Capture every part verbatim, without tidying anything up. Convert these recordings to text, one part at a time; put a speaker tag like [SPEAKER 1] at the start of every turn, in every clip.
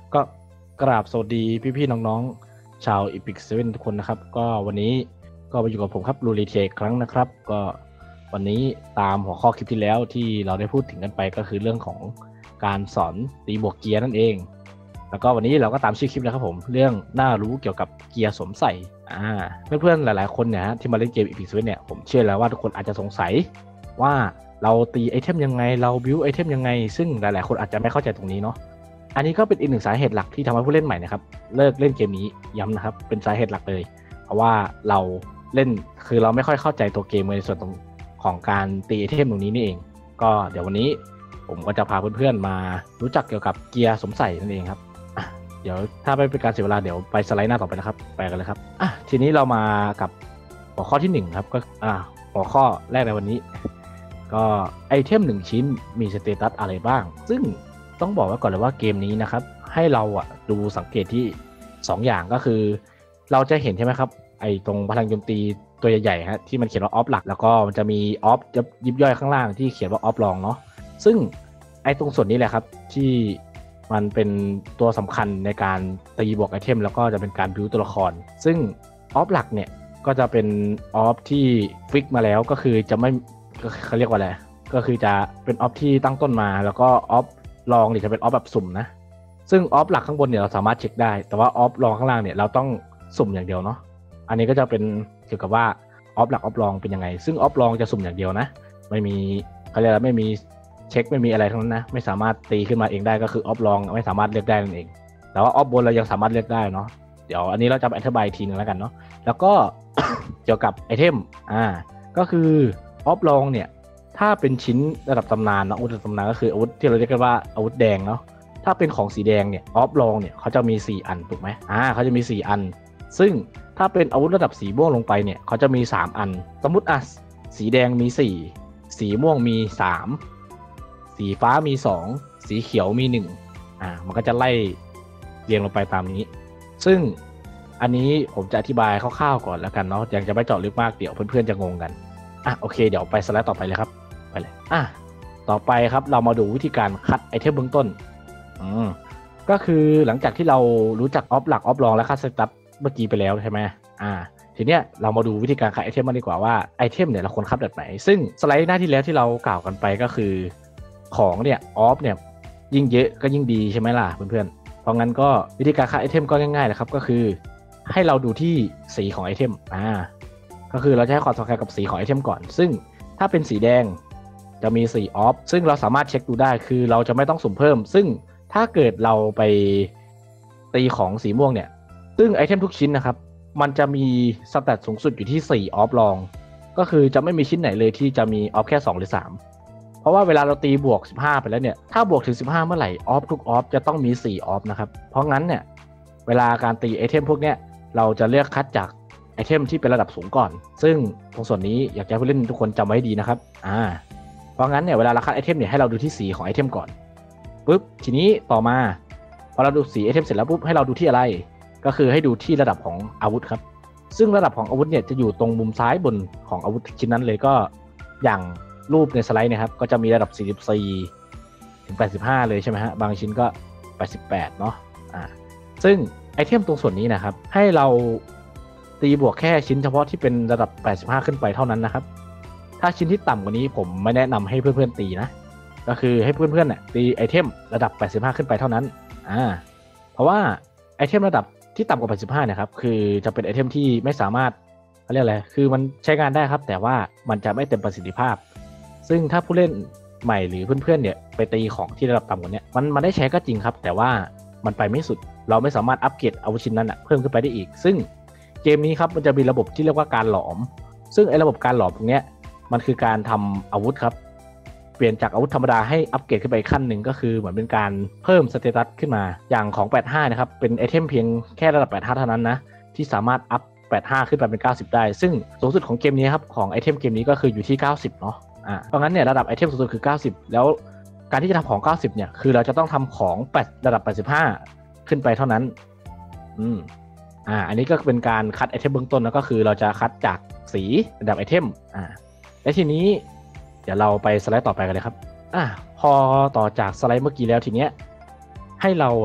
[SPEAKER 1] ก็กราบสวัสดีพี่ๆน้องๆชาวอีพิกเซเว่นทุกคนนะครับก็วันนี้ก็มาอยู่กับผมครับลูริเทคครั้งนะครับก็วันนี้ตามหัวข้อคลิปที่แล้วที่เราได้พูดถึงกันไปก็คือเรื่องของการสอนตีบวกเกียร์นั่นเองแล้วก็วันนี้เราก็ตามชื่อคลิปนะครับผมเรื่องน่ารู้เกี่ยวกับเกียร์สวมใส่อ่าเพื่อนๆหลายๆคนเนี่ยที่มาเล่นเกมอีพิกเซเว่นเนี่ยผมเชื่อแล้วว่าทุกคนอาจจะสงสัยว่าเราตีไอเทมยังไงเราบิวไอเทมยังไงซึ่งหลายๆคนอาจจะไม่เข้าใจตรงนี้เนาะอันนี้ก็เป็นอีกหนึ่งสาเหตุหลักที่ทำให้ผู้เล่นใหม่นะครับเลิกเล่นเกมนี้ย้ำนะครับเป็นสาเหตุหลักเลยเพราะว่าเราเล่นคือเราไม่ค่อยเข้าใจตัวเกมในส่วนตรงของการตีไอเทมตรงนี้นี่เองก็เดี๋ยววันนี้ผมก็จะพาเพื่อนๆมารู้จักเกี่ยวกับเกียร์สวมใส่นั่นเองครับเดี๋ยวถ้าไม่เป็นการเสียเวลาเดี๋ยวไปสไลด์หน้าต่อไปนะครับไปกันเลยครับอ่ะทีนี้เรามากับหัวข้อที่หนึ่งครับก็อ่าหัวข้อแรกในวันนี้ก็ไอเทมหนึ่งชิ้นมีสเตตัสอะไรบ้างซึ่งต้องบอกไว้ก่อนเลยว่าเกมนี้นะครับให้เราอ่ะดูสังเกตที่สองอย่างก็คือเราจะเห็นใช่ไหมครับไอตรงพลังโจมตีตัวใหญ่ๆฮะที่มันเขียนว่าออฟหลักแล้วก็มันจะมีออฟยิบย่อยข้างล่างที่เขียนว่าออฟรองเนาะซึ่งไอตรงส่วนนี้แหละครับที่มันเป็นตัวสำคัญในการตีบวกไอเทมแล้วก็จะเป็นการบิวตัวละครซึ่งออฟหลักเนี่ยก็จะเป็นออฟที่ฟิกมาแล้วก็คือจะไม่เขาเรียกว่าอะไรก็คือจะเป็นออฟที่ตั้งต้นมาแล้วก็ออฟลองเนี่ยจะเป็นออฟแบบสุ่มนะซึ่งออฟหลักข้างบนเนี่ยเราสามารถเช็คได้แต่ว่าออฟลองข้างล่างเนี่ยเราต้องสุ่มอย่างเดียวเนาะอันนี้ก็จะเป็นเกี่ยวกับว่าออฟหลักออฟลองเป็นยังไงซึ่งออฟลองจะสุ่มอย่างเดียวนะไม่มีเขาเรียกว่าไม่มีเช็คไม่มีอะไรทั้งนั้นนะไม่สามารถตีขึ้นมาเองได้ก็คือออฟลองไม่สามารถเลือกได้นั่นเองแต่ว่าออฟบนเรายังสามารถเลือกได้เนาะเดี๋ยวอันนี้เราจะอธิบายทีนึงแล้วกันเนาะแล้วก็ เกี่ยวกับไอเทมอ่าก็คือออฟลองเนี่ยถ้าเป็นชิ้นระดับตำนานเนาะอาวุธระดับตำนานก็คืออาวุธที่เราเรียกกันว่าอาวุธแดงเนาะถ้าเป็นของสีแดงเนี่ยออฟลองเนี่ยเขาจะมีสี่อันถูกไหมอ่าเขาจะมีสี่อันซึ่งถ้าเป็นอาวุธระดับสีม่วงลงไปเนี่ยเขาจะมีสามอันสมมุติอ่ะสีแดงมีสี่สีม่วงมีสามสีฟ้ามีสองสีเขียวมีหนึ่งอ่ามันก็จะไล่เรียงลงไปตามนี้ซึ่งอันนี้ผมจะอธิบายคร่าวๆก่อนแล้วกันเนาะยังจะไม่เจาะลึกมากเดี๋ยวเพื่อนๆจะงงกันอ่ะโอเคเดี๋ยวไปสไลด์ต่อไปเลยครับไปเลยอ่ะต่อไปครับเรามาดูวิธีการคัดไอเทมเบื้องต้นอืมก็คือหลังจากที่เรารู้จักออฟหลักออฟรองและคัดสเตตัสเมื่อกี้ไปแล้วใช่ไหมอ่าทีเนี้ยเรามาดูวิธีการคัดไอเทมมากดีกว่าว่าไอเทมเนี่ยเราควรคัดแบบไหนซึ่งสไลด์หน้าที่แล้วที่เรากล่าวกันไปก็คือของเนี่ยออฟเนี่ยยิ่งเยอะก็ยิ่งดีใช่ไหมล่ะเพื่อนๆเพราะงั้นก็วิธีการคัดไอเทมก็ง่ายๆเลยครับก็คือให้เราดูที่สีของไอเทมอ่าก็คือเราจะให้ความสำคัญกับสีของไอเทมก่อนซึ่งถ้าเป็นสีแดงจะมีสีออฟซึ่งเราสามารถเช็คดูได้คือเราจะไม่ต้องสุ่มเพิ่มซึ่งถ้าเกิดเราไปตีของสีม่วงเนี่ยซึ่งไอเทมทุกชิ้นนะครับมันจะมีสแตทสูงสุดอยู่ที่สี่ออฟลองก็คือจะไม่มีชิ้นไหนเลยที่จะมีออฟแค่สองหรือสามเพราะว่าเวลาเราตีบวกสิบห้าไปแล้วเนี่ยถ้าบวกถึงสิบห้าเมื่อไหร่ออฟทุกออฟจะต้องมีสี่ออฟนะครับเพราะงั้นเนี่ยเวลาการตีไอเทมพวกเนี้ยเราจะเลือกคัดจากไอเทมที่เป็นระดับสูงก่อนซึ่งตรงส่วนนี้อยากจะให้ผู้เล่นทุกคนจำไว้ให้ดีนะครับอ่าเพราะงั้นเนี่ยเวลาเราคัดไอเทมเนี่ยให้เราดูที่สีของไอเทมก่อนปุ๊บทีนี้ต่อมาพอเราดูสีไอเทมเสร็จแล้วปุ๊บให้เราดูที่อะไรก็คือให้ดูที่ระดับของอาวุธครับซึ่งระดับของอาวุธเนี่ยจะอยู่ตรงมุมซ้ายบนของอาวุธชิ้นนั้นเลยก็อย่างรูปในสไลด์นะครับก็จะมีระดับสี่สิบสี่ถึงแปดสิบห้าเลยใช่ไหมฮะบางชิ้นก็แปดสิบแปดเนาะอ่าซึ่งไอเทมตรงส่วนนี้นะครับให้เราตีบวกแค่ชิ้นเฉพาะที่เป็นระดับแปดสิบห้าขึ้นไปเท่านั้นนะครับถ้าชิ้นที่ต่ำกว่านี้ผมไม่แนะนำให้เพื่อนๆตีนะก็คือให้เพื่อนๆเนี่ยตีไอเทมระดับแปดสิบห้าขึ้นไปเท่านั้นอ่าเพราะว่าไอเทมระดับที่ต่ำกว่าแปดสิบห้านะครับคือจะเป็นไอเทมที่ไม่สามารถเขาเรียกอะไรคือมันใช้งานได้ครับแต่ว่ามันจะไม่เต็มประสิทธิภาพซึ่งถ้าผู้เล่นใหม่หรือเพื่อนๆเนี่ยไปตีของที่ระดับต่ำกว่านี้มันมันได้ใช้ก็จริงครับแต่ว่ามันไปไม่สุดเราไม่สามารถอัปเกรดอาวุธชิ้นนั้นอะเพิ่มขึ้นไปได้อีกซึ่งเกมนี้ครับมันจะมีระบบที่เรียกว่าการหลอมซึ่งไอ้ระบบการหลอมตรงเนี้ยมันคือการทำอาวุธครับเปลี่ยนจากอาวุธธรรมดาให้อัปเกรดขึ้นไปขั้นหนึ่งก็คือเหมือนเป็นการเพิ่มสเตตัสขึ้นมาอย่างของแปดสิบห้านะครับเป็นไอเทมเพียงแค่ระดับแปดสิบห้าเท่านั้นนะที่สามารถอัพแปดสิบห้าขึ้นไปเป็นเก้าสิบได้ซึ่งสูงสุดของเกมนี้ครับของไอเทมเกมนี้ก็คืออยู่ที่เก้าสิบเนาะอ่าเพราะงั้นเนี่ยระดับไอเทมสูงสุดคือเก้าสิบแล้วการที่จะทำของเก้าสิบเนี่ยคือเราจะต้องทำของแปดระดับแปดสิบห้าขึ้นไปเท่านั้นอืมอ่าอันนี้ก็เป็นการคัดไอเทมเบื้องต้นแล้วก็คือเราจะคัดจากสีระดับไอเทมอ่าและทีนี้เดี๋ยวเราไปสไลด์ต่อไปกันเลยครับอ่ะพอต่อจากสไลด์เมื่อกี้แล้วทีเนี้ยให้เราอะ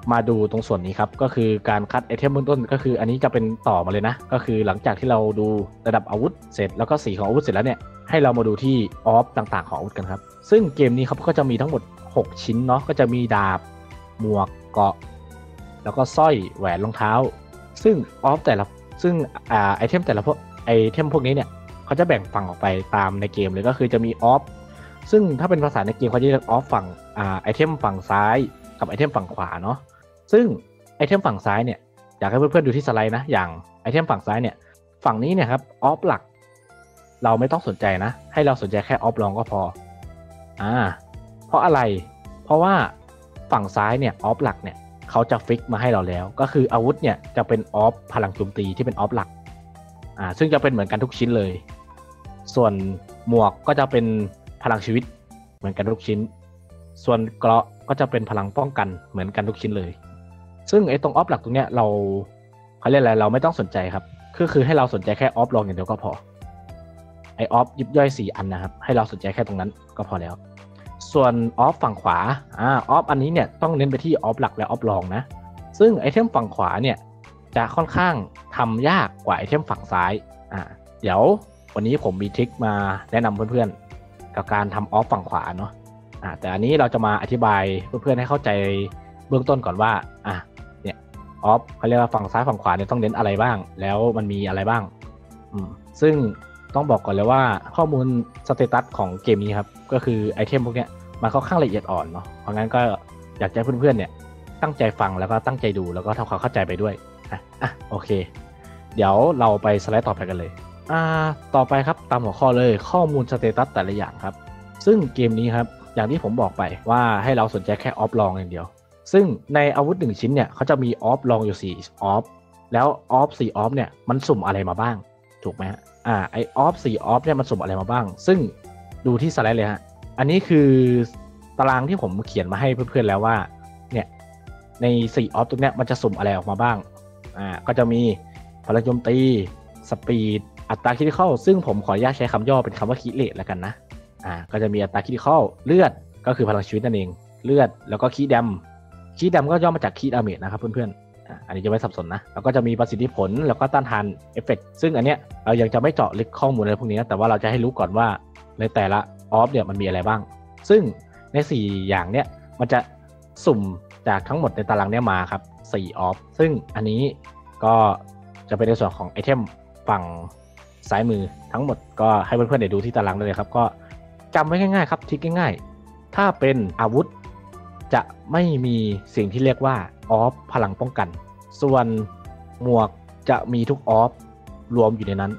[SPEAKER 1] มาดูตรงส่วนนี้ครับก็คือการคัดไอเทมเบื้องต้นก็คืออันนี้จะเป็นต่อมาเลยนะก็คือหลังจากที่เราดูระดับอาวุธเสร็จแล้วก็สีของอาวุธเสร็จแล้วเนี่ยให้เรามาดูที่ออฟต่างๆของอาวุธกันครับซึ่งเกมนี้ครับก็จะมีทั้งหมดหกชิ้นเนาะก็จะมีดาบหมวกเกราะแล้วก็สร้อยแหวนรองเท้าซึ่งออฟแต่ละซึ่งอ่าไอเทมแต่ละพวกไอเทมพวกนี้เนี่ยเขาจะแบ่งฝั่งออกไปตามในเกมเลยก็คือจะมีออฟซึ่งถ้าเป็นภาษาในเกมเขาจะเรียกออฟฝั่งอ่าไอเทมฝั่งซ้ายกับไอเทมฝั่งขวาเนาะซึ่งไอเทมฝั่งซ้ายเนี่ยอยากให้เพื่อนๆดูที่สไลด์นะอย่างไอเทมฝั่งซ้ายเนี่ยฝั่งนี้เนี่ยครับออฟหลักเราไม่ต้องสนใจนะให้เราสนใจแค่ออฟรองก็พออ่าเพราะอะไรเพราะว่าฝั่งซ้ายเนี่ยออฟหลักเนี่ยเขาจะฟิกมาให้เราแล้วก็คืออาวุธเนี่ยจะเป็นออฟพลังโจมตีที่เป็นออฟหลักอ่าซึ่งจะเป็นเหมือนกันทุกชิ้นเลยส่วนหมวกก็จะเป็นพลังชีวิตเหมือนกันทุกชิ้นส่วนเกราะก็จะเป็นพลังป้องกันเหมือนกันทุกชิ้นเลยซึ่งไอ้ตรงออฟหลักตรงเนี้ยเราเขาเรียกอะไรเราไม่ต้องสนใจครับคือคือให้เราสนใจแค่ออฟรองอย่างเดียวก็พอไอออฟยิบย่อยสี่อันนะครับให้เราสนใจแค่ตรงนั้นก็พอแล้วส่วนออฟฝั่งขวาอ่าออฟอันนี้เนี่ยต้องเน้นไปที่ออฟหลักและออฟรองนะซึ่งไอเทมฝั่งขวาเนี่ยจะค่อนข้างทำยากกว่าไอเทมฝั่งซ้ายอ่าเดี๋ยววันนี้ผมมีทริคมาแนะนำเพื่อนๆกับการทำออฟฝั่งขวาเนาะอ่าแต่อันนี้เราจะมาอธิบายเพื่อนๆให้เข้าใจเบื้องต้นก่อนว่าอ่ะเนี่ยออฟเขาเรียกว่าฝั่งซ้ายฝั่งขวาเนี่ยต้องเน้นอะไรบ้างแล้วมันมีอะไรบ้างอืมซึ่งต้องบอกก่อนเลยว่าข้อมูลสเตตัสของเกมนี้ครับก็คือไอเทมพวกเนี้ยมันค่อนข้างละเอียดอ่อนเนาะเพราะงั้นก็อยากให้เพื่อนๆเนี่ยตั้งใจฟังแล้วก็ตั้งใจดูแล้วก็ทำความเข้าใจไปด้วยอ่ะอ่ะโอเคเดี๋ยวเราไปสไลด์ต่อไปกันเลยอ่าต่อไปครับตามหัวข้อเลยข้อมูลสเตตัสแต่ละอย่างครับซึ่งเกมนี้ครับอย่างที่ผมบอกไปว่าให้เราสนใจแค่ออฟลองอย่างเดียวซึ่งในอาวุธหนึ่งชิ้นเนี่ยเขาจะมีออฟลองอยู่สี่ออฟแล้วออฟสี่ออฟเนี่ยมันสุ่มอะไรมาบ้างถูกไหมฮะอ่าไอออฟสี่ออฟเนี่ยมันสุ่มอะไรมาบ้างซึ่งดูที่สไลด์เลยฮะอันนี้คือตารางที่ผมเขียนมาให้เพื่อนๆแล้วว่าเนี่ยในสี่ออฟตรงเนี้ยมันจะสุ่มอะไรออกมาบ้างอ่าก็จะมีพลังโจมตีสปีดอัตราคริติคอลซึ่งผมขออนุญาตใช้คำย่อเป็นคำว่าคิเรตแล้วกันนะอ่าก็จะมีอัตราคริติคอลเลือดก็คือพลังชีวิตนั่นเองเลือดแล้วก็คีดำคีดำก็ย่อมาจากคีดาเมจนะครับเพื่อนๆอ่าอันนี้จะไม่สับสนนะแล้วก็จะมีประสิทธิผลแล้วก็ต้านทานเอฟเฟกต์ซึ่งอันเนี้ยเรายังจะไม่เจาะลึกข้อมูลอะไรพวกนี้นะแต่ว่าเราจะให้รู้ก่อนว่าในแต่ละออฟเนี่ยมันมีอะไรบ้างซึ่งในสี่อย่างเนี้ยมันจะสุ่มจากทั้งหมดในตารางเนี้ยมาครับสี่ออฟซึ่งอันนี้ก็จะเป็นในส่วนของไอเทมฝั่งซ้ายมือทั้งหมดก็ให้เพื่อนๆเดี๋ยวดูที่ตารางได้เลยครับก็จำไว้ง่ายๆครับทริคง่ายๆถ้าเป็นอาวุธจะไม่มีสิ่งที่เรียกว่าออฟพลังป้องกันส่วนหมวกจะมีทุกออฟรวมอยู่ในนั้น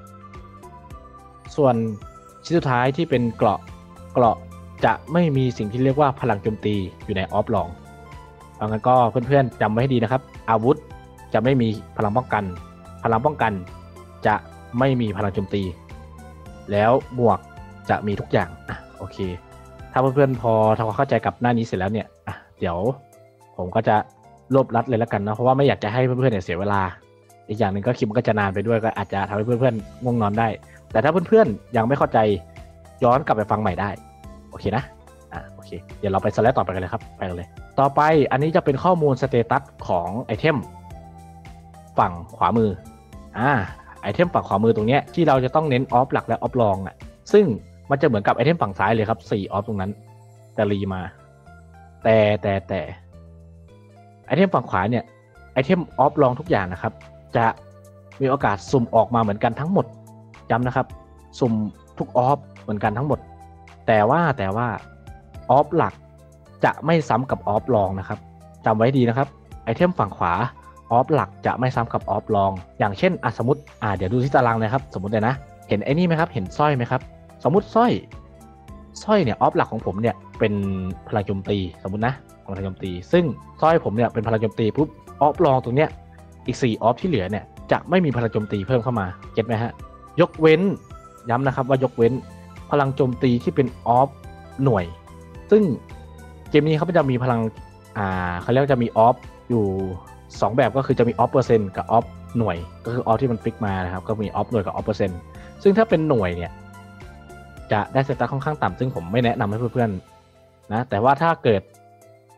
[SPEAKER 1] ส่วนชิ้นสุดท้ายที่เป็นเกราะเกราะจะไม่มีสิ่งที่เรียกว่าพลังโจมตีอยู่ในออฟรองเพราะงั้นก็เพื่อนๆจำไว้ให้ดีนะครับอาวุธจะไม่มีพลังป้องกันพลังป้องกันจะไม่มีพลังโจมตีแล้วหมวกจะมีทุกอย่างอ่ะโอเคถ้าเพื่อนๆพอทำความเข้าใจกับหน้านี้เสร็จแล้วเนี่ยอ่ะเดี๋ยวผมก็จะรวบรัดเลยแล้วกันนะเพราะว่าไม่อยากจะให้เพื่อนๆเนี่ยเสียเวลาอีกอย่างหนึ่งก็คลิปมันก็จะนานไปด้วยก็อาจจะทำให้เพื่อนๆง่วงนอนได้แต่ถ้าเพื่อนๆยังไม่เข้าใจย้อนกลับไปฟังใหม่ได้โอเคนะอ่ะโอเคเดี๋ยวเราไปสไลด์ต่อไปกันเลยครับไปกันเลยต่อไปอันนี้จะเป็นข้อมูลสเตตัสของไอเทมฝั่งขวามืออ่าไอเทมฝั่งขวามือตรงเนี้ยที่เราจะต้องเน้นออฟหลักและออฟรองอ่ะซึ่งมันจะเหมือนกับไอเทมฝั่งซ้ายเลยครับสี่ออฟตรงนั้นแต่รีมาแต่แต่แต่ไอเทมฝั่งขวาเนี่ยไอเทมออฟรองทุกอย่างนะครับจะมีโอกาสสุ่มออกมาเหมือนกันทั้งหมดจำนะครับสุ่มทุกออฟเหมือนกันทั้งหมดแต่ว่าแต่ว่าออฟหลักจะไม่ซ้ำกับออฟรองนะครับจำไว้ดีนะครับไอเทมฝั่งขวาออฟหลักจะไม่ซ้ำกับออฟรองอย่างเช่นอ่ะสมมติอ่าเดี๋ยวดูที่ตารางเลยครับสมมติเลยนะเห็นไอ้นี่ไหมครับเห็นสร้อยไหมครับสมมติสร้อยสร้อยเนี่ยออฟหลักของผมเนี่ยเป็นพลังโจมตีสมมตินะพลังโจมตีซึ่งสร้อยผมเนี่ยเป็นพลังโจมตีปุ๊บออฟรองตรงเนี้ยอีกสี่ออฟที่เหลือเนี่ยจะไม่มีพลังโจมตีเพิ่มเข้ามาเก็ตไหมฮะยกเว้นย้ำนะครับว่ายกเว้นพลังโจมตีที่เป็นออฟหน่วยซึ่งเกมนี้เขาจะมีพลังอ่าเขาเรียกว่าจะมีออฟอยู่สองแบบก็คือจะมีออฟเปอร์เซ็นต์กับออฟหน่วยก็คือออฟที่มันฟิกมานะครับก็มีออฟหน่วยกับออฟเปอร์เซ็นต์ซึ่งถ้าเป็นหน่วยเนี่ยจะได้สเตตัสค่อนข้างต่ำซึ่งผมไม่แนะนำให้เพื่อนๆนะแต่ว่าถ้าเกิด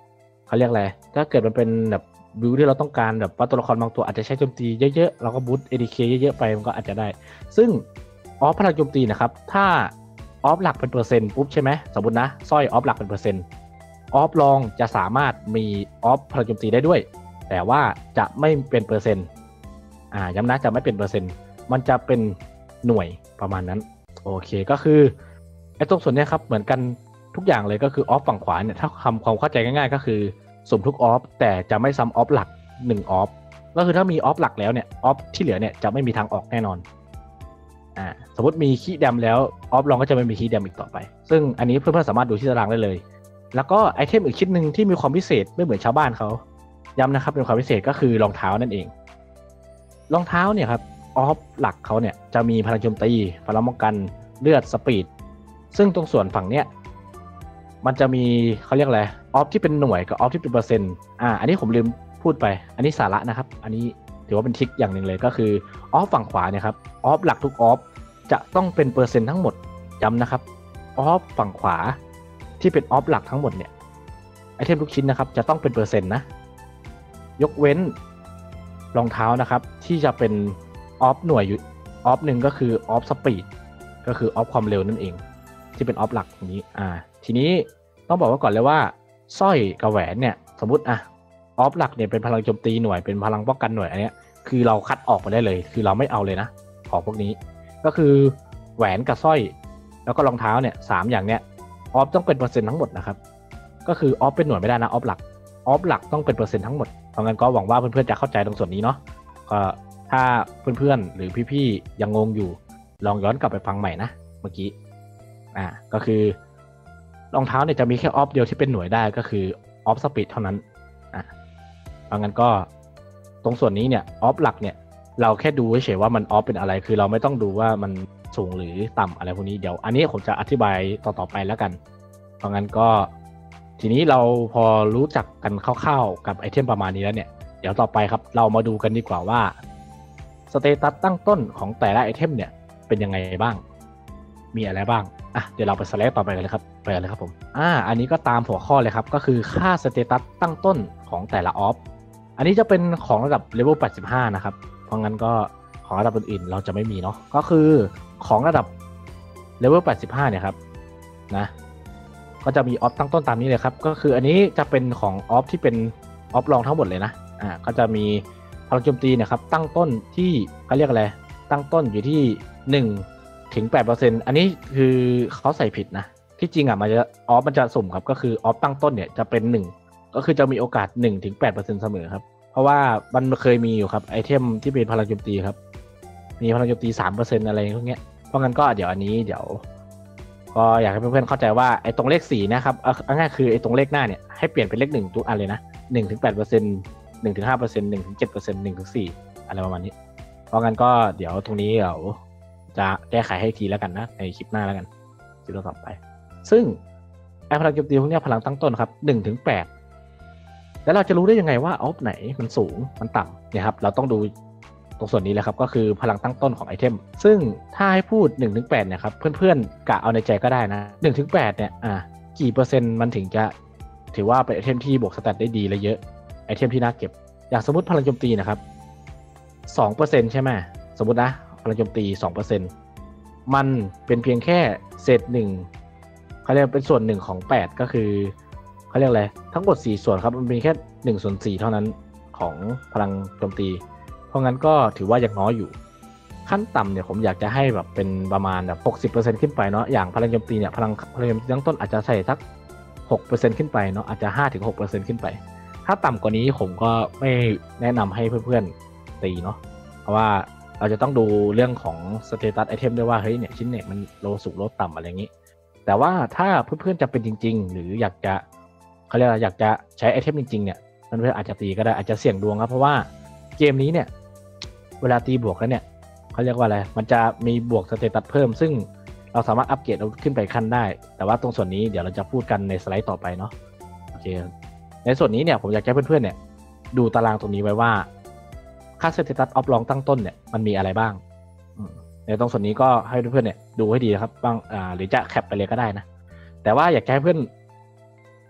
[SPEAKER 1] เขาเรียกอะไรถ้าเกิดมันเป็นแบบบิวที่เราต้องการแบบว่าตัวละครบางตัวอาจจะใช้โจมตีเยอะๆเราก็บูสต์ เอ ดี เค เยอะๆไปมันก็อาจจะได้ซึ่งออฟพลังโจมตีนะครับถ้าออฟหลักเป็นเปอร์เซ็นต์ปุ๊บใช่ไหมสมมตินะสร้อยออฟหลักเป็นเปอร์เซ็นต์ออฟรองจะสามารถมีออฟพลังโจมตีได้ด้วยแต่ว่าจะไม่เป็นเปอร์เซ็นต์อ่าย้ำนะจะไม่เป็นเปอร์เซ็นต์มันจะเป็นหน่วยประมาณนั้นโอเคก็คือไอ้ตรงส่วนนี้ครับเหมือนกันทุกอย่างเลยก็คือออฟฝั่งขวาเนี่ยถ้าทำความเข้าใจง่ายๆก็คือสุ่มทุกออฟแต่จะไม่ซ้ำออฟหลักหนึ่งออฟก็คือถ้ามีออฟหลักแล้วเนี่ยออฟที่เหลือเนี่ยจะไม่มีทางออกแน่นอนอ่าสมมติมีคีย์แดมแล้วออฟรองก็จะไม่มีคีย์แดมอีกต่อไปซึ่งอันนี้เพื่อนๆสามารถดูที่ตารางได้เลยแล้วก็ไอเทมอีกชิ้นหนึ่งที่มีความพิเศษไม่เหมือนชาวบ้านเขาย้ำนะครับเป็นความพิเศษก็คือรองเท้านั่นเองรองเท้าเนี่ยครับออฟหลักเขาเนี่ยจะมีพลังโจมตีพลังป้องกันเลือดสปีดซึ่งตรงส่วนฝั่งเนี้ยมันจะมีเขาเรียกอะไรออฟที่เป็นหน่วยกับออฟที่เป็นเปอร์เซ็นต์อ่าอันนี้ผมลืมพูดไปอันนี้สาระนะครับอันนี้ถือว่าเป็นทริคอย่างหนึ่งเลยก็คือออฟฝั่งขวาเนี่ยครับออฟหลักทุกออฟจะต้องเป็นเปอร์เซ็นต์ทั้งหมดย้ำนะครับออฟฝั่งขวาที่เป็นออฟหลักทั้งหมดเนี่ยไอเทมทุกชิ้นนะครับจะต้องเป็นเปอร์เซ็นต์นะยกเว้นรองเท้านะครับที่จะเป็นออฟหน่วยอยู่ออฟหนึ่งก็คือออฟสปีดก็คือออฟความเร็วนั่นเองที่เป็นออฟหลักอย่างนี้อ่าทีนี้ต้องบอกว่าก่อนเลยว่าสร้อยกับแหวนเนี่ยสมมติอ่ะออฟหลักเนี่ยเป็นพลังโจมตีหน่วยเป็นพลังป้องกันหน่วยอันเนี้ยคือเราคัดออกมาได้เลยคือเราไม่เอาเลยนะของพวกนี้ก็คือแหวนกับสร้อยแล้วก็รองเท้าเนี่ยสามอย่างเนี้ยออฟต้องเป็นเปอร์เซ็นต์ทั้งหมดนะครับก็คือออฟเป็นหน่วยไม่ได้นะออฟหลักออฟหลักต้องเป็นเปอร์เซ็นต์ทั้งหมดเพราะงั้นก็หวังว่าเพื่อนๆจะเข้าใจตรงส่วนนี้เนาะก็ถ้าเพื่อนๆหรือพี่ๆยังงงอยู่ลองย้อนกลับไปฟังใหม่นะเมื่อกี้อ่าก็คือรองเท้าเนี่ยจะมีแค่ออฟเดียวที่เป็นหน่วยได้ก็คือออฟสปีดเท่านั้นอ่าเพราะงั้นก็ตรงส่วนนี้เนี่ยออฟหลักเนี่ยเราแค่ดูเฉยๆว่ามันออฟเป็นอะไรคือเราไม่ต้องดูว่ามันสูงหรือต่ำอะไรพวกนี้เดี๋ยวอันนี้ผมจะอธิบายต่อๆไปแล้วกันเพราะงั้นก็ทีนี้เราพอรู้จักกันคร่าวๆกับไอเทมประมาณนี้แล้วเนี่ยเดี๋ยวต่อไปครับเรามาดูกันดีกว่าว่าสเตตัสตั้งต้นของแต่ละไอเทมเนี่ยเป็นยังไงบ้างมีอะไรบ้างอ่ะเดี๋ยวเราไปสไลด์ต่อไปกันเลยครับไปกันเลยครับผมอ่าอันนี้ก็ตามหัวข้อเลยครับก็คือค่าสเตตัสตั้งต้นของแต่ละออฟอันนี้จะเป็นของระดับเลเวลแปดสิบห้านะครับเพราะงั้นก็ของระดับอื่นๆเราจะไม่มีเนาะก็คือของระดับเลเวลแปดสิบห้าเนี่ยครับนะก็จะมีออฟตั้งต้นตามนี้เลยครับก็คืออันนี้จะเป็นของออฟที่เป็นออฟรองทั้งหมดเลยนะอ่าก็จะมีพลังโจมตีนะครับตั้งต้นที่เขาเรียกอะไรตั้งต้นอยู่ที่หนึ่งถึง แปดเปอร์เซ็นต์ อันนี้คือเขาใส่ผิดนะที่จริงอ่ะมันจะออฟมันจะสุ่มครับก็คือออฟตั้งต้นเนี่ยจะเป็นหนึ่งก็คือจะมีโอกาส หนึ่งถึงแปดเปอร์เซ็นต์ เสมอครับเพราะว่ามันเคยมีอยู่ครับไอเทมที่เป็นพลังโจมตีครับมีพลังโจมตี สามเปอร์เซ็นต์ อะไรพวกเนี้ยเพราะงั้นก็เดี๋ยวอันนี้เดี๋ยวก็อยากให้เพื่อนๆเข้าใจว่าไอ้ตรงเลขสี่นะครับเอาง่ายคือไอ้ตรงเลขหน้าเนี่ยให้เปลี่ยนเป็นเลขหนึ่งทุกอันเลยนะ หนึ่งถึงแปดเปอร์เซ็นต์ หนึ่งถึงห้าเปอร์เซ็นต์ หนึ่งถึงเจ็ดเปอร์เซ็นต์ หนึ่งถึงสี่อะไรประมาณนี้เพราะงั้นก็เดี๋ยวตรงนี้เดี๋ยวจะแก้ไขให้ทีแล้วกันนะในคลิปหน้าแล้วกันคลิปต่อไปซึ่งไอ้พลังโจมตีพวกนี้พลังตั้งต้นครับ หนึ่งถึงแปด แล้วเราจะรู้ได้ยังไงว่าออฟไหนมันสูงมันต่ำเนี่ยครับเราต้องดูตรงส่วนนี้แหละครับก็คือพลังตั้งต้นของไอเทมซึ่งถ้าให้พูด หนึ่งถึงแปด เนี่ยครับเพื่อนๆกะเอาในใจก็ได้นะ หนึ่งถึงแปด เนี่ยอ่ะกี่เปอร์เซ็นต์มันถึงจะถือว่าเป็นไอเทมที่บวกสแตทได้ดีและเยอะไอเทมที่น่าเก็บอย่างสมมติพลังโจมตีนะครับ สองเปอร์เซ็นต์ ใช่ไหมสมมตินะพลังโจมตี สองเปอร์เซ็นต์ มันเป็นเพียงแค่เศษหนึ่งเขาเรียกเป็นส่วนหนึ่งของแปดก็คือเขาเรียกอะไรทั้งหมดสี่ส่วนครับมันเป็นแค่หนึ่งส่วนสี่เท่านั้นของพลังโจมตีเพราะงั้นก็ถือว่ายังน้อยอยู่ขั้นต่ำเนี่ยผมอยากจะให้แบบเป็นประมาณแบบ หกสิบเปอร์เซ็นต์ ขึ้นไปเนาะอย่างพลังโจมตีเนี่ยพลังพลังโจมตีตั้งต้นอาจจะใส่สัก หกเปอร์เซ็นต์ ขึ้นไปเนาะอาจจะ ห้าถึงหกเปอร์เซ็นต์ ขึ้นไปถ้าต่ำกว่านี้ผมก็ไม่แนะนำให้เพื่อนๆตีเนาะเพราะว่าเราจะต้องดูเรื่องของสเตตัสไอเทมด้วยว่าเฮ้ยเนี่ยชิ้นเนี่ยมันโลสูงโลต่ำอะไรอย่างนี้แต่ว่าถ้าเพื่อนๆจะเป็นจริงๆหรืออยากจะเขาเรียกว่าอยากจะใช้ไอเทมจริงๆเนี่ยเพื่อนๆอาจจะตีก็ได้อาจจะเสี่ยงดวงครับเพราะว่าเกมนี้เนี่ยเวลาตีบวกแล้วเนี่ยเขาเรียกว่าอะไรมันจะมีบวกสเตตัสเพิ่มซึ่งเราสามารถอัปเกรดเราขึ้นไปขั้นได้แต่ว่าตรงส่วนนี้เดี๋ยวเราจะพูดกันในสไลด์ต่อไปเนาะโอเคในส่วนนี้เนี่ยผมอยากให้เพื่อนๆเนี่ยดูตารางตรงนี้ไว้ว่าค่าสเตตัสออฟลองตั้งต้นเนี่ยมันมีอะไรบ้างในตรงส่วนนี้ก็ให้เพื่อนๆเนี่ยดูให้ดีนะครับบ้างอ่าหรือจะแคปไปเลยก็ได้นะแต่ว่าอยากให้เพื่อน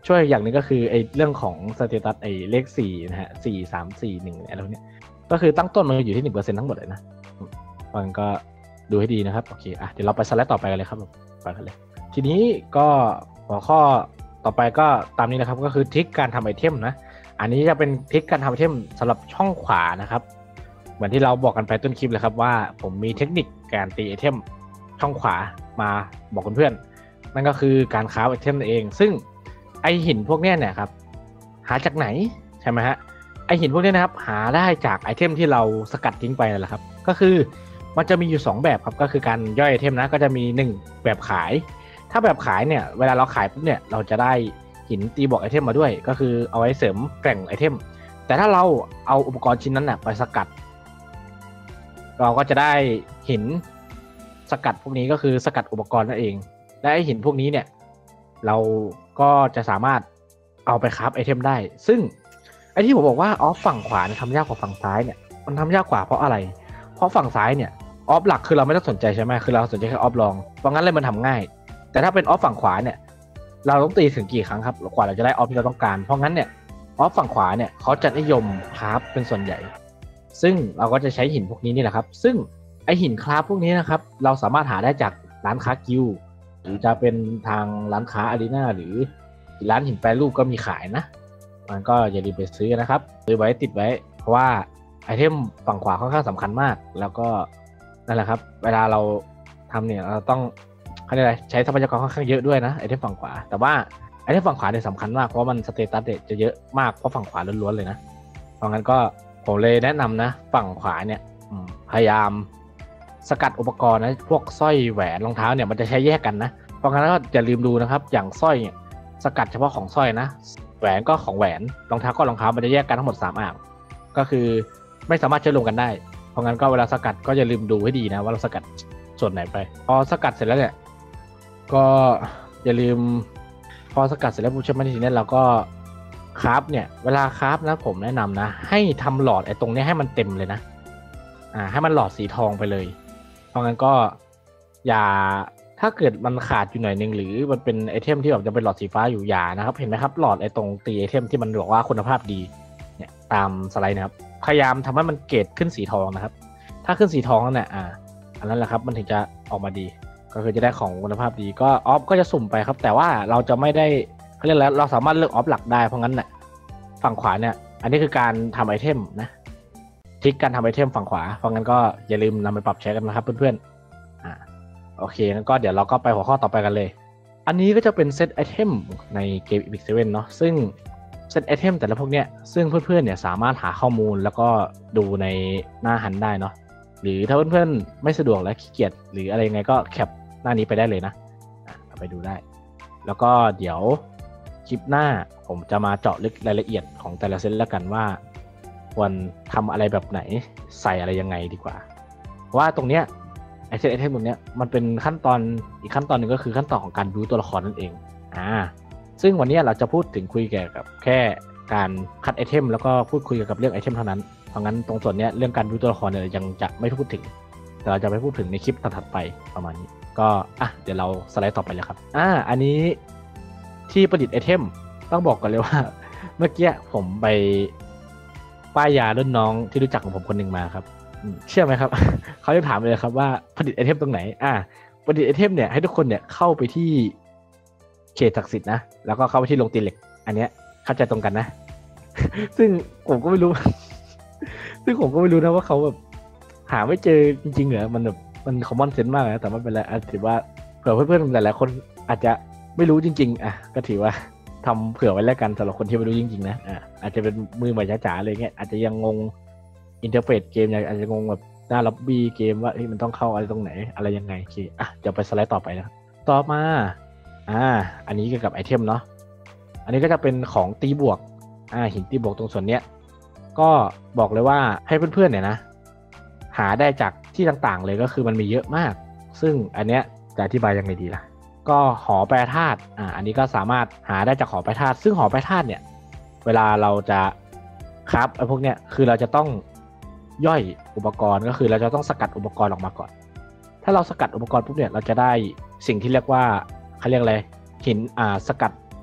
[SPEAKER 1] ช่วยอย่างหนึ่งก็คือไอ้เรื่องของสเตตัสไอ้เลขสี่นะฮะสี่สามสี่หนึ่งอะไรพวกนี้ก็คือตั้งต้นมันอยู่ที่หนึ่งเปอร์เซ็นต์ทั้งหมดเลยนะมันก็ดูให้ดีนะครับโอเคอ่ะเดี๋ยวเราไปสไลด์ต่อไปกันเลยครับไปกันเลยทีนี้ก็หัวข้อต่อไปก็ตามนี้นะครับก็คือทริคการทำไอเทมนะอันนี้จะเป็นทริคการทำไอเทมสำหรับช่องขวานะครับเหมือนที่เราบอกกันไปต้นคลิปเลยครับว่าผมมีเทคนิคการตีไอเทมช่องขวามาบอกเพื่อนๆนั่นก็คือการคราฟไอเทมเองซึ่งไอหินพวกนี้เนี่ยครับหาจากไหนใช่ไหมฮะไอหินพวกนี้นะครับหาได้จากไอเทมที่เราสกัดทิ้งไปนั่นแหละครับก็คือมันจะมีอยู่สองแบบครับก็คือการย่อยไอเทมนะก็จะมีหนึ่งแบบขายถ้าแบบขายเนี่ยเวลาเราขายปุ๊บเนี่ยเราจะได้หินตีบวกไอเทมมาด้วยก็คือเอาไว้เสริมแกร่งไอเทมแต่ถ้าเราเอาอุปกรณ์ชิ้นนั้นนะไปสกัดเราก็จะได้หินสกัดพวกนี้ก็คือสกัดอุปกรณ์นั่นเองและไอหินพวกนี้เนี่ยเราก็จะสามารถเอาไปคราฟไอเทมได้ซึ่งไอที่ผมบอกว่าออฟฝั่งขวาเนี่ยทำยากกว่าฝั่งซ้ายเนี่ยมันทำยากกว่าเพราะอะไรเพราะฝั่งซ้ายเนี่ยออฟหลักคือเราไม่ต้องสนใจใช่ไหมคือเราสนใจแค่ออฟลองเพราะงั้นเลยมันทำง่ายแต่ถ้าเป็นออฟฝั่งขวาเนี่ยเราต้องตีถึงกี่ครั้งครับกว่าเราจะได้ออฟที่เราต้องการเพราะงั้นเนี่ยออฟฝั่งขวาเนี่ยเขาจะนิยมคราฟเป็นส่วนใหญ่ซึ่งเราก็จะใช้หินพวกนี้นี่แหละครับซึ่งไอหินคราฟพวกนี้นะครับเราสามารถหาได้จากร้านค้ากิลด์หรือจะเป็นทางร้านค้าอารีนาหรือร้านหินแปรรูปก็มีขายนะมันก็อย่าลืมไปซื้อนะครับซื้อไว้ติดไว้เพราะว่าไอเทมฝั่งขวาค่อนข้างสำคัญมากแล้วก็นั่นแหละครับเวลาเราทำเนี่ยเราต้องเขาเรียกอะไรใช้ทรัพยากรค่อนข้างเยอะด้วยนะไอเทมฝั่งขวาแต่ว่าไอเทมฝั่งขวาเนี่ยสำคัญมากเพราะมันสเตตัสเนี่ยจะเยอะมากเพราะฝั่งขวาล้วนๆเลยนะเพราะงั้นก็ผมเลยแนะนำนะฝั่งขวาเนี่ยพยายามสกัดอุปกรณ์นะพวกสร้อยแหวนรองเท้าเนี่ยมันจะใช้แยกกันนะเพราะงั้นก็อย่าลืมดูนะครับอย่างสร้อยเนี่ยสกัดเฉพาะของสร้อยนะแหวนก็ของแหวนรองเท้าก็รองเท้ามันจะแยกกันทั้งหมดสามอ่างก็คือไม่สามารถเชื่อมรวมกันได้เพราะงั้นก็เวลาสกัดก็อย่าลืมดูให้ดีนะว่าเราสกัดส่วนไหนไปพอสกัดเสร็จแล้วเนี่ยก็อย่าลืมพอสกัดเสร็จแล้วผู้ชมทีนี้เราก็คราฟเนี่ยเวลาคราฟนะผมแนะนำนะให้ทำหลอดไอ้ตรงนี้ให้มันเต็มเลยนะอ่าให้มันหลอดสีทองไปเลยเพราะงั้นก็อย่าถ้าเกิดมันขาดอยู่หน่อยนึงหรือมันเป็นไอเทมที่แบบจะเป็นหลอดสีฟ้าอยู่อย่านะครับเห็นไหมครับหลอดไอตรงตีไอเทมที่มันบอกว่าคุณภาพดีเนี่ยตามสไลด์นะครับพยายามทำให้มันเกรดขึ้นสีทองนะครับถ้าขึ้นสีทองแล้วเนี่ยอ่าอันนั้นแหละครับมันถึงจะออกมาดีก็คือจะได้ของคุณภาพดีก็ออฟก็จะสุ่มไปครับแต่ว่าเราจะไม่ได้เขาเรียกแล้วเราสามารถเลือกออฟหลักได้เพราะงั้นเนี่ยฝั่งขวาเนี่ยอันนี้คือการทำไอเทมนะทริคการทำไอเทมฝั่งขวาเพราะงั้นก็อย่าลืมนำไปปรับใช้กันนะครับเพื่อนๆอ่าโอเคงั้นก็เดี๋ยวเราก็ไปหัวข้อต่อไปกันเลยอันนี้ก็จะเป็นเซตไอเทมในเกม Epic เซเว่นเนาะซึ่งเซตไอเทมแต่ละพวกเนี้ยซึ่งเพื่อนๆเนี่ยสามารถหาข้อมูลแล้วก็ดูในหน้าฮันได้เนาะหรือถ้าเพื่อนๆไม่สะดวกและขี้เกียจหรืออะไรยังไงก็แคปหน้านี้ไปได้เลยนะไปดูได้แล้วก็เดี๋ยวคลิปหน้าผมจะมาเจาะลึกรายละเอียดของแต่ละเซตแล้วกันว่าควรทำอะไรแบบไหนใส่อะไรยังไงดีกว่าเพราะว่าตรงเนี้ยไอเซตไอเทมตรงเนี้ยมันเป็นขั้นตอนอีกขั้นตอนหนึ่งก็คือขั้นตอนของการบิวตัวละครนั่นเองอ่าซึ่งวันนี้เราจะพูดถึงคุยเกี่ยวกับแค่การคัดไอเทมแล้วก็พูดคุยเกี่ยวกับเรื่องไอเทมเท่านั้นเพราะงั้นตรงส่วนนี้เรื่องการบิวตัวละครเนี่ยยังจะไม่พูดถึงแต่เราจะไปพูดถึงในคลิปถัดไปประมาณนี้ก็อ่ะเดี๋ยวเราสไลด์ต่อไปเลยครับอ่าอันนี้ที่ประดิษฐ์ไอเทมต้องบอกก่อนเลยว่าเมื่อกี้ผมไปป้ายยารุ่นน้องที่รู้จักของผมคนหนึ่งมาครับเชื่อไหมครับ เขาจะถามเลยครับว่าผลิตไอเทมตรงไหนอ่าประดิษฐ์ไอเทมเนี่ยให้ทุกคนเนี่ยเข้าไปที่เขตศักดิ์สิทธิ์นะแล้วก็เข้าไปที่โรงตีเหล็กอันเนี้ยเข้าใจตรงกันนะ ซึ่งผมก็ไม่รู้ ซึ่งผมก็ไม่รู้นะว่าเขาแบบหาไม่เจอจริงๆเหรอมันแบบมันคอมมอนเซนส์มากนะแต่ไม่เป็นไรอาจถือว่าเผื่อเพื่อนๆหลายๆคนอาจจะไม่รู้จริงๆอ่ะก็ถือว่าทำเผื่อไว้แล้วกันสำหรับคนที่ไม่รู้จริงๆนะอ่ะอาจจะเป็นมือใหม่จ๋าๆอะไรเงี้ยอาจจะยังงงอินเทอร์เฟซเกมอาจจะงงแบบหน้าล็อบบี้เกมว่าเฮ้ยมันต้องเข้าอะไรตรงไหนอะไรยังไงโอเคอ่ะเดี๋ยวไปสไลด์ต่อไปนะต่อมาอ่าอันนี้เกี่ยวกับไอเทมเนาะอันนี้ก็จะเป็นของตีบวกอ่าหินตีบวกตรงส่วนเนี้ยก็บอกเลยว่าให้เพื่อนๆเนี่ยนะหาได้จากที่ต่างๆเลยก็คือมันมีเยอะมากซึ่งอันเนี้ยจะอธิบายยังไงดีล่ะก็หอแปรธาตุอ่าอันนี้ก็สามารถหาได้จากหอแปรธาตุซึ่งหอแปรธาตุเนี่ยเวลาเราจะครับไอ้พวกเนี้ยคือเราจะต้องย่อยอุปกรณ์ก็คือเราจะต้องสกัดอุปกรณ์ออกมาก่อนถ้าเราสกัดอุปกรณ์ปุ๊บเนี่ยเราจะได้สิ่งที่เรียกว่าเขาเรียกอะไรหินอ่าสกัด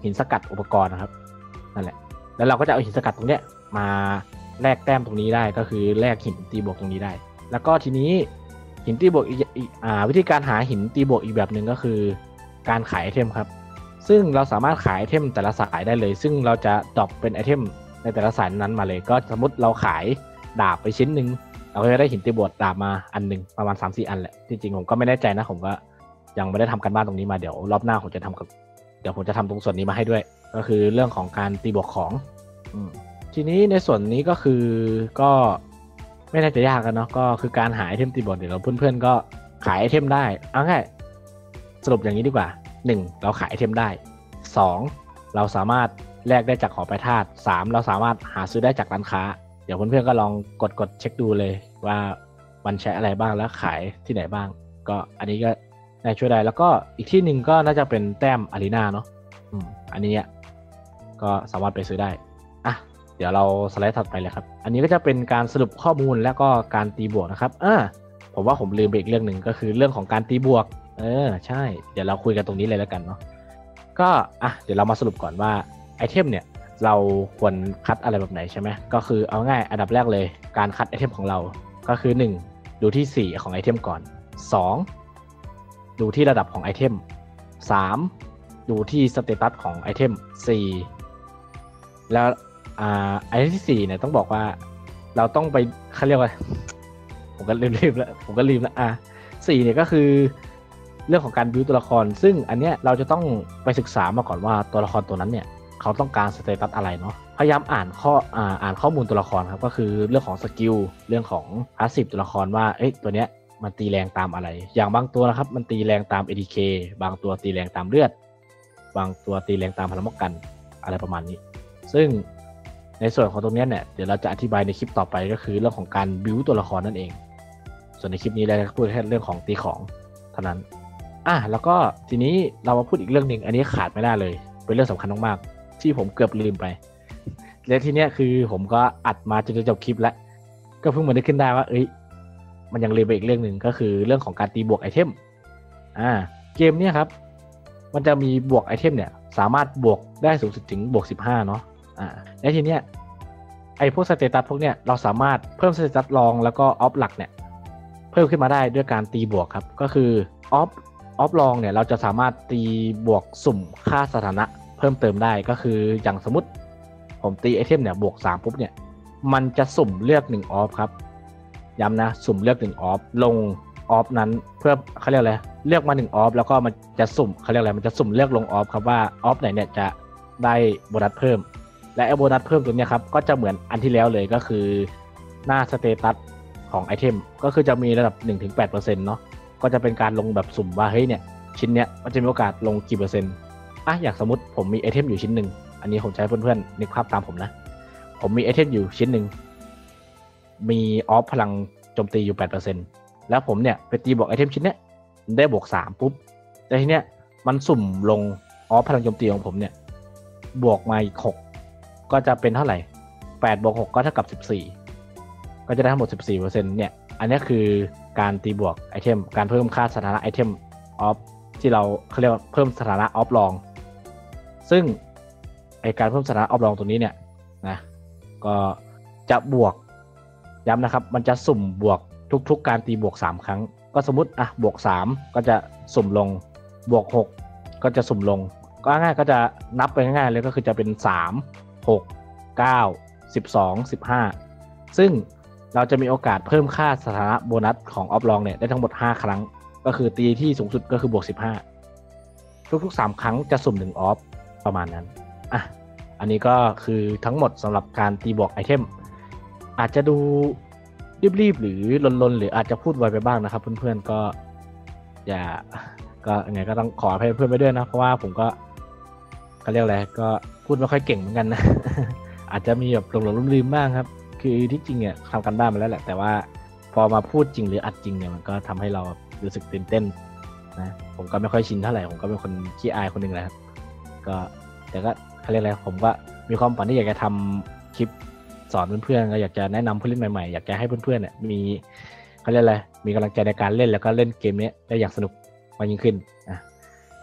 [SPEAKER 1] หินสกัดอุปกรณ์นะครับนั่นแหละแล้วเราก็จะเอาหินสกัดตรงเนี้ยมาแลกแต้มตรงนี้ได้ก็คือแลกหินตีบวกตรงนี้ได้แล้วก็ทีนี้หินตีบวกอีกอ่าวิธีการหาหินตีบวกอีกแบบหนึ่งก็คือการขายไอเทมครับซึ่งเราสามารถขายไอเทมแต่ละสายได้เลยซึ่งเราจะดรอปเป็นไอเทมในแต่ละสายนั้นมาเลยก็สมมติเราขายดาบไปชิ้นหนึ่งเราก็จะได้หินตีบวกดาบมาอันหนึ่งประมาณ สามสี่ อันแหละจริงๆผมก็ไม่แน่ใจนะผมก็ยังไม่ได้ทำกันบ้านตรงนี้มาเดี๋ยวรอบหน้าผมจะทำกับเดี๋ยวผมจะทำตรงส่วนนี้มาให้ด้วยก็คือเรื่องของการตีบวกของอืมทีนี้ในส่วนนี้ก็คือก็ไม่น่าจะยากกันเนาะก็คือการหาไอเทมตีบวกเดี๋ยวเราเพื่อนๆก็ขายไอเทมได้เอาง่ายสรุปอย่างนี้ดีกว่าหนึ่งเราขายไอเทมได้สองเราสามารถแลกได้จากหอประธาตุสามเราสามารถหาซื้อได้จากร้านค้าเดี๋ยวเพื่อนๆก็ลองกดกดเช็คดูเลยว่ามันใช้อะไรบ้างแล้วขายที่ไหนบ้างก็อันนี้ก็น่าช่วยได้แล้วก็อีกที่หนึ่งก็น่าจะเป็นแต้มอารีนาเนาะอืมอันนี้ก็สามารถไปซื้อได้อ่ะเดี๋ยวเราสไลด์ถัดไปเลยครับอันนี้ก็จะเป็นการสรุปข้อมูลแล้วก็การตีบวกนะครับอ่าผมว่าผมลืมไปอีกเรื่องหนึ่งก็คือเรื่องของการตีบวกเออใช่เดี๋ยวเราคุยกันตรงนี้เลยแล้วกันเนาะก็อ่ะเดี๋ยวเรามาสรุปก่อนว่าไอเทมเนี่ยเราควรคัดอะไรแบบไหนใช่ไหมก็คือเอาง่ายอันดับแรกเลยการคัดไอเทมของเราก็คือหนึ่งดูที่สี่ของไอเทมก่อนสองดูที่ระดับของไอเทมสามดูที่สเตตัสของไอเทมสี่แล้วอ่าไอเทมที่สี่เนี่ยต้องบอกว่าเราต้องไปเขาเรียกว่าผมก็ลืมๆแล้วผมก็ลืมแล้วอ่ะสี่เนี่ยก็คือเรื่องของการบิวตัวละครซึ่งอันเนี้ยเราจะต้องไปศึกษามาก่อนว่าตัวละครตัวนั้นเนี่ยเขาต้องการสเตตัสอะไรเนาะพยายามอ่านข้ออ่าอ่านข้อมูลตัวละครครับก็คือเรื่องของสกิลเรื่องของพาสซีฟตัวละครว่าเอ้ยตัวเนี้ยมันตีแรงตามอะไรอย่างบางตัวนะครับมันตีแรงตาม เอ ดี เค บางตัวตีแรงตามเลือดบางตัวตีแรงตามพลังป้องกันอะไรประมาณนี้ซึ่งในส่วนของตรงนี้เนี่ยเดี๋ยวเราจะอธิบายในคลิปต่อไปก็คือเรื่องของการบิวตัวละครนั่นเองส่วนในคลิปนี้เราจะพูดแค่เรื่องของตีของเท่านั้นอ่ะแล้วก็ทีนี้เรามาพูดอีกเรื่องหนึ่งอันนี้ขาดไม่ได้เลยเป็นเรื่องสำคัญมากๆที่ผมเกือบลืมไปและทีเนี้ยคือผมก็อัดมาจนจะจบคลิปแล้วก็เพิ่งมาได้ขึ้นได้ว่าเอ้ยมันยังลืมไปอีกเรื่องหนึ่งก็คือเรื่องของการตีบวกไอเทมอ่าเกมเนี้ยครับมันจะมีบวกไอเทมเนี่ยสามารถบวกได้สูงสุดถึงบวกสิบห้าเนาะอ่าและทีเนี้ยไอพวกสเตตัสพวกเนี้ยเราสามารถเพิ่มสเตตัสรองแล้วก็ออฟหลักเนี่ยเพิ่มขึ้นมาได้ด้วยการตีบวกครับก็คือออฟออฟรองเนี่ยเราจะสามารถตีบวกสุ่มค่าสถานะเพิ่มเติมได้ก็คืออย่างสมมติผมตีไอเทมเนี่ยบวกสามปุ๊บเนี่ยมันจะสุ่มเลือกหนึ่งออฟครับย้ำนะสุ่มเลือกหนึ่งออฟลงออฟนั้นเพื่อเขาเรียกอะไรเลือกมาหนึ่งออฟแล้วก็มันจะสุ่มเขาเรียกอะไรมันจะสุ่มเลือกลงออฟครับว่าออฟไหนเนี่ยจะได้โบนัสเพิ่มและไอ้โบนัสเพิ่มตัวเนี้ยครับก็จะเหมือนอันที่แล้วเลยก็คือหน้าสเตตัสของไอเทมก็คือจะมีระดับ หนึ่งถึงแปดเปอร์เซ็นต์ เนาะก็จะเป็นการลงแบบสุ่มว่าเฮ้ยเนี่ยชิ้นเนี้ยมันจะมีโอกาสลงกี่เปอร์เซ็นต์อ่ะอย่างสมมติผมมีไอเทมอยู่ชิ้นหนึ่งอันนี้ผมใช้เพื่อนๆนึกภาพตามผมนะผมมีไอเทมอยู่ชิ้นหนึ่งมีออฟพลังโจมตีอยู่ แปดเปอร์เซ็นต์ แล้วผมเนี่ยไปตีบวกไอเทมชิ้นเนี้ยได้บวกสามปุ๊บแต่ทีเนี้ยมันสุ่มลงออฟพลังโจมตีของผมเนี่ยบวกมาอีกหกก็จะเป็นเท่าไหร่แปดบวกหกก็เท่ากับสิบสี่ก็จะได้ทั้งหมด สิบสี่เปอร์เซ็นต์ เนี่ยอันนี้คือการตีบวกไอเทมการเพิ่มค่าสถานะไอเทมออฟที่เราเขาเรียกว่าเพิ่มสถานะออฟรองซึ่งไอการเพิ่มสถานะออฟรองตัวนี้เนี่ยนะก็จะบวกย้ำนะครับมันจะสุ่มบวกทุกๆการตีบวกสามครั้งก็สมมติอ่ะบวกสามก็จะสุ่มลงบวกหกก็จะสุ่มลงก็ง่ายๆก็จะนับไปง่ายๆเลยก็คือจะเป็นสาม หก เก้า สิบสอง สิบห้าซึ่งเราจะมีโอกาสเพิ่มค่าสถานะโบนัสของออฟรองเนี่ยได้ทั้งหมดห้าครั้งก็คือตีที่สูงสุดก็คือบวกสิบห้าทุกๆสามครั้งจะสุ่มหนึ่งออฟประมาณนั้นอ่ะอันนี้ก็คือทั้งหมดสำหรับการตีบวกไอเทมอาจจะดูรีบๆหรือลนๆหรืออาจจะพูดไวไปบ้างนะครับเพื่อนๆก็อย่าก็ยังไงก็ต้องขออภัยเพื่อนไปด้วยนะเพราะว่าผมก็เขาเรียกอะไรก็พูดไม่ค่อยเก่งเหมือนกันนะ อาจจะมีแบบหลงๆลืมๆบ้างครับคือที่จริงเนี่ยทำกันบ้านมาแล้วแหละแต่ว่าพอมาพูดจริงหรืออัดจริงเนี่ยมันก็ทำให้เรารู้สึกตื่นเต้นนะผมก็ไม่ค่อยชินเท่าไหร่ผมก็เป็นคนขี้อายคนหนึ่งแหละครับก็แต่ก็เขาเรียกอะไรผมก็มีความฝันที่อยากจะทำคลิปสอนเพื่อนๆก็อยากจะแนะนำผู้เล่นใหม่ๆอยากจะให้เพื่อนๆเนี่ยมีเขาเรียกอะไรมีกำลังใจในการเล่นแล้วก็เล่นเกมนี้ได้อย่างสนุกมากยิ่งขึ้นนะ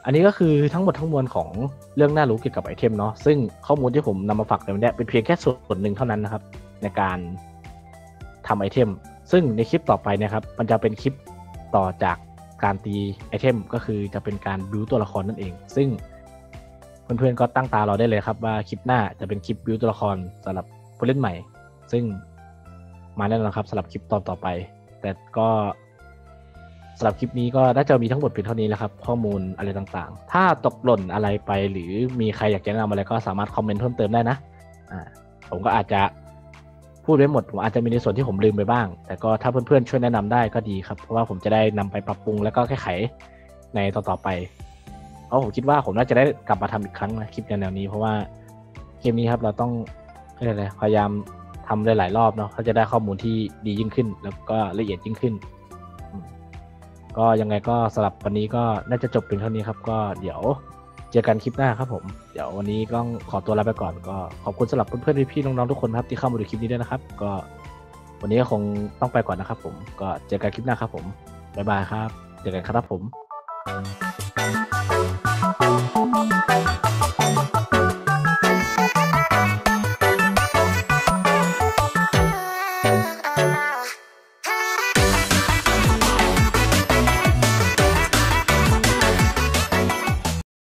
[SPEAKER 1] อันนี้ก็คือทั้งหมดทั้งมวลของเรื่องน่ารู้เกี่ยวกับไอเทมเนาะซึ่งข้อมูลที่ผมนำมาฝากในวันนี้เป็นเพียงแค่ส่วนหนึ่งเท่านั้นนะครับในการทำไอเทมซึ่งในคลิปต่อไปนะครับมันจะเป็นคลิปต่อจากการตีไอเทมก็คือจะเป็นการบิวตัวละครนั่นเองซึ่งเพื่อนๆก็ตั้งตารอได้เลยครับว่าคลิปหน้าจะเป็นคลิปบิวตัวละครสำหรับผู้เล่นใหม่ซึ่งมาแน่นอนครับสำหรับคลิปตอนต่อไปแต่ก็สำหรับคลิปนี้ก็น่าจะมีทั้งหมดเพียงเท่านี้แล้วครับข้อมูลอะไรต่างๆถ้าตกหล่นอะไรไปหรือมีใครอยากจะแนะนำอะไรก็สามารถคอมเมนต์เพิ่มเติมได้นะอ่าผมก็อาจจะพูดไว้หมดผมอาจจะมีในส่วนที่ผมลืมไปบ้างแต่ก็ถ้าเพื่อนๆช่วยแนะนำได้ก็ดีครับเพราะว่าผมจะได้นำไปปรับปรุงแล้วก็แก้ไขในต่อๆไปเพราะผมคิดว่าผมน่าจะได้กลับมาทำอีกครั้งนะคลิปแนวๆนี้เพราะว่าเกมนี้ครับเราต้องอะไรพยายามทำหลายๆรอบเนาะเขาจะได้ข้อมูลที่ดียิ่งขึ้นแล้วก็ละเอียดยิ่งขึ้นก็ยังไงก็สำหรับวันนี้ก็น่าจะจบเป็นเท่านี้ครับก็เดี๋ยวเจอกันคลิปหน้าครับผมเดี๋ยววันนี้ก็ขอตัวลาไปก่อนก็ขอบคุณสำหรับเพื่อนๆพี่ๆน้องๆทุกคนครับที่เข้ามาดูคลิปนี้ด้วยนะครับก็วันนี้ก็คงต้องไปก่อนนะครับผมก็เจอกันคลิปหน้าครับผมบ๊ายบายครับเจอกันครับผม